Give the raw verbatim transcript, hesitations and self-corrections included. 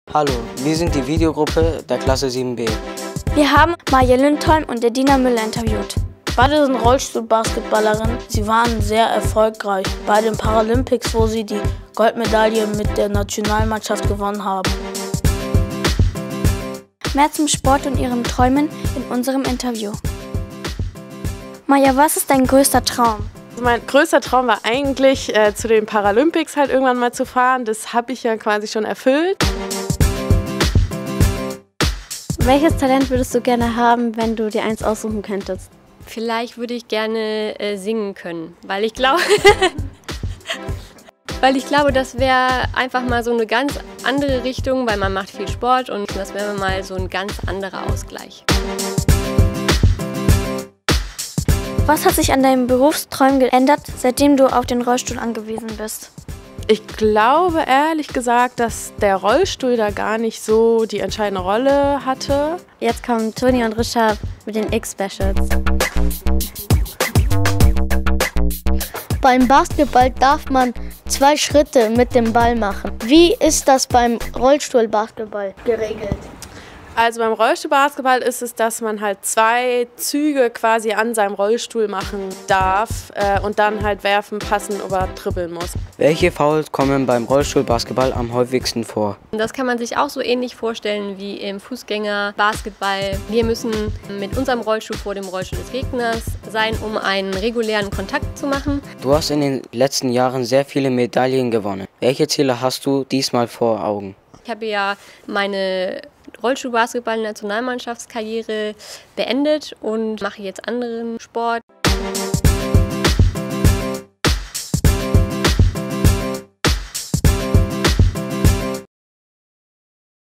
Hallo, wir sind die Videogruppe der Klasse sieben b. Wir haben Maja Lindholm und Edina Müller interviewt. Beide sind Rollstuhl-Basketballerinnen. Sie waren sehr erfolgreich bei den Paralympics, wo sie die Goldmedaille mit der Nationalmannschaft gewonnen haben. Mehr zum Sport und ihren Träumen in unserem Interview. Maja, was ist dein größter Traum? Mein größter Traum war eigentlich, äh, zu den Paralympics halt irgendwann mal zu fahren. Das habe ich ja quasi schon erfüllt. Welches Talent würdest du gerne haben, wenn du dir eins aussuchen könntest? Vielleicht würde ich gerne äh, singen können, weil ich glaube, weil ich glaube, das wäre einfach mal so eine ganz andere Richtung, weil man macht viel Sport und das wäre mal so ein ganz anderer Ausgleich. Was hat sich an deinen Berufsträumen geändert, seitdem du auf den Rollstuhl angewiesen bist? Ich glaube ehrlich gesagt, dass der Rollstuhl da gar nicht so die entscheidende Rolle hatte. Jetzt kommen Toni und Richard mit den X-Specials. Beim Basketball darf man zwei Schritte mit dem Ball machen. Wie ist das beim Rollstuhlbasketball geregelt? Also beim Rollstuhlbasketball ist es, dass man halt zwei Züge quasi an seinem Rollstuhl machen darf äh, und dann halt werfen, passen oder dribbeln muss. Welche Fouls kommen beim Rollstuhlbasketball am häufigsten vor? Das kann man sich auch so ähnlich vorstellen wie im Fußgängerbasketball. Wir müssen mit unserem Rollstuhl vor dem Rollstuhl des Gegners sein, um einen regulären Kontakt zu machen. Du hast in den letzten Jahren sehr viele Medaillen gewonnen. Welche Ziele hast du diesmal vor Augen? Ich habe ja meine Rollstuhlbasketball-Nationalmannschaftskarriere beendet und mache jetzt anderen Sport.